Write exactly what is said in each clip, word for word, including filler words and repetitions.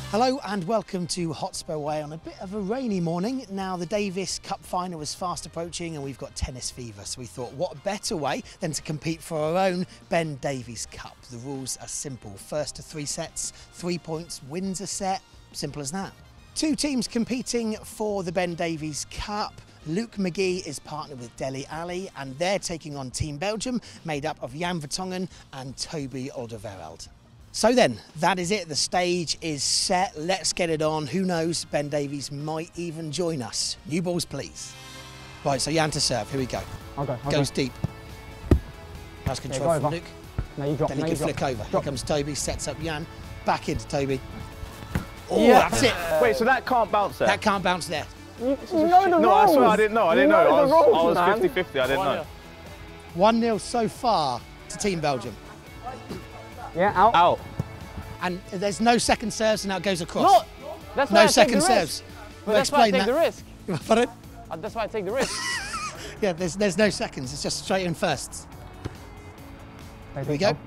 Hello and welcome to Hotspur Way on a bit of a rainy morning. Now the Davies Cup final was fast approaching and we've got tennis fever, so we thought what better way than to compete for our own Ben Davies Cup. The rules are simple. First to three sets, three points wins a set. Simple as that. Two teams competing for the Ben Davies Cup. Luke McGee is partnered with Dele Alli and they're taking on Team Belgium, made up of Jan Vertonghen and Toby Alderweireld. So then, that is it. The stage is set. Let's get it on. Who knows, Ben Davies might even join us. New balls, please. Right, so Jan to serve. Here we go. Okay. okay. Goes deep. Nice control yeah, from Luke. No, you drop. Then he no, can you flick drop. over. Drop. Here comes Toby, sets up Jan. Back into Toby. Oh, yeah. that's it. Wait, so that can't bounce there? That can't bounce there. You, you know the rules. No, I swear I didn't know. I didn't you know. know I was, the rules, I was fifty fifty. I didn't know. one nil so far to Team Belgium. Yeah, out. Out. And there's no second serves, and now it goes across. No, that's why no I take second the serves. risk. But that's why I take the risk. Pardon? Uh, That's why I take the risk. Yeah, there's there's no seconds. It's just straight in firsts. Here we go.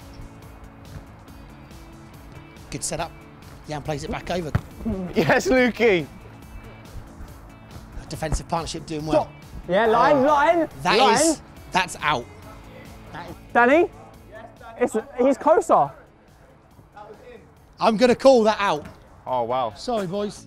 Good setup. Jan plays it back over. Yes, Lukey. Defensive partnership doing well. Yeah, line, oh. line. That line. is, that's out. That is, Danny, it's, he's closer. I'm going to call that out. Oh, wow. Sorry, boys.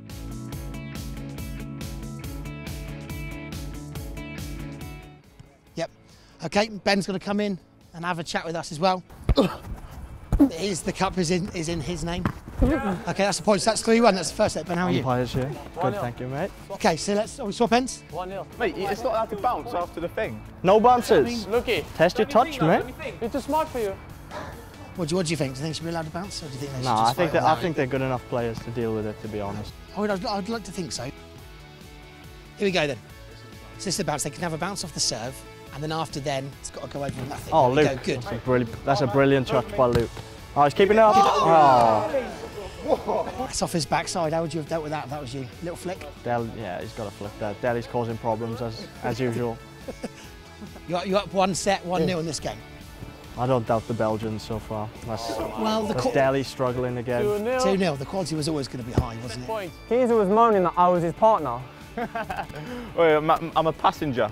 Yep. Okay, Ben's going to come in and have a chat with us as well. Is the cup is in is in his name. Okay, that's the point. So that's three one. That's the first set. Ben, how are you? Umpires here. Good, thank you, mate. Okay, so let's. Are we swap ends? one nil. Mate, it's not allowed to bounce after the thing. No bounces. Looky. Test your touch, mate. It's too smart for you. What do, you, what do you think? Do you think she should be allowed to bounce, or do you think they should No, just I think fight that on I that? think they're good enough players to deal with it, to be honest. I would, I'd, I'd like to think so. Here we go then. So this is the bounce. They can have a bounce off the serve, and then after then, it's got to go over nothing. Oh, There we Luke. go. Good. That's a, brilliant, that's a brilliant touch by Luke. Oh, he's keeping it up. Oh. That's off his backside. How would you have dealt with that if that was you? Little flick? Del, yeah, he's got to flick that. Dele's causing problems as as usual. You're, you're up one set, one nil in this game. I don't doubt the Belgians so far. That's, Well, the that's Dele struggling again. two nil. two nil. The quality was always going to be high, wasn't it? Point. Keezer was moaning that I was his partner. Wait, I'm, I'm a passenger.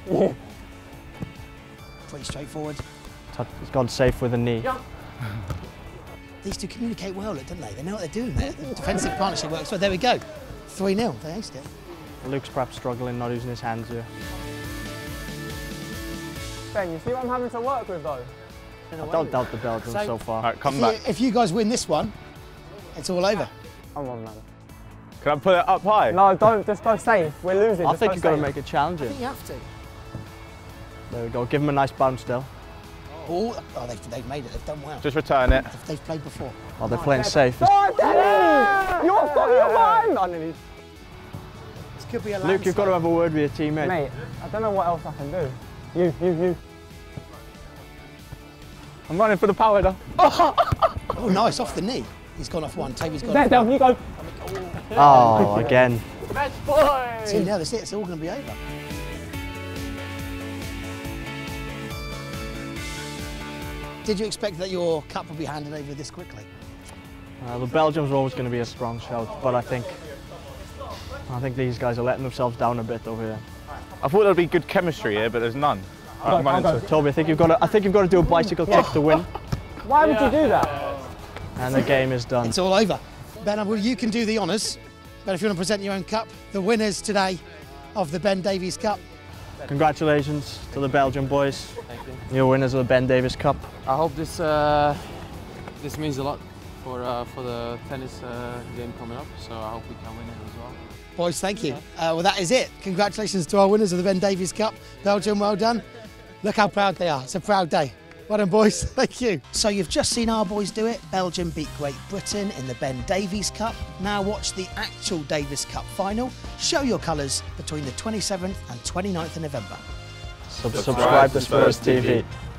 Pretty straightforward. Touch, he's gone safe with a knee. These two communicate well, don't they? They know what they're doing there. The defensive partnership works well. There we go. three nil. They aced it. Luke's perhaps struggling, not using his hands here. Ben, you see what I'm having to work with though? I don't doubt the Belgians so, So- far. All right, come If back. you, if you guys win this one, it's all over. Come on, man. Can I put it up high? No, don't. Just go safe. We're losing. I just think go you've got to safe. make it challenging. You have to. There we go. Give him a nice bounce still. Oh, oh they've, they've made it. They've done well. Just return it. They've, they've played before. Oh, they're playing safe. Oh, Danny! You're fucking your mind! I nearly... This could be a Luke, you've got to have a word with your teammate. Mate, I don't know what else I can do. You, you, you. I'm running for the power though. Oh, nice. Off the knee. He's gone off one. Toby's gone There, off there, one. you go. Oh, again. Match point. See, now that's it. It's all going to be over. Did you expect that your cup would be handed over this quickly? Uh, the Belgians are always going to be a strong shout, but I think I think these guys are letting themselves down a bit over here. I thought there'd be good chemistry here, but there's none. Right, I'm running I'll to- Toby, I think you've got to I think you've got to do a bicycle kick to win, Why would you do that? and the game is done. It's all over. Ben, well, you can do the honours. But if you want to present your own cup, the winners today of the Ben Davies Cup. Congratulations to the Belgian boys. Thank you. You're winners of the Ben Davies Cup. I hope this uh, this means a lot for uh, for the tennis uh, game coming up. So I hope we can win it as well. Boys, thank you. Uh, well, that is it. Congratulations to our winners of the Ben Davies Cup. Belgium, well done. Look how proud they are. It's a proud day. Well done, boys. Thank you. So you've just seen our boys do it. Belgium beat Great Britain in the Ben Davies Cup. Now watch the actual Davies Cup final. Show your colours between the twenty-seventh and twenty-ninth of November. Sub subscribe to Spurs T V.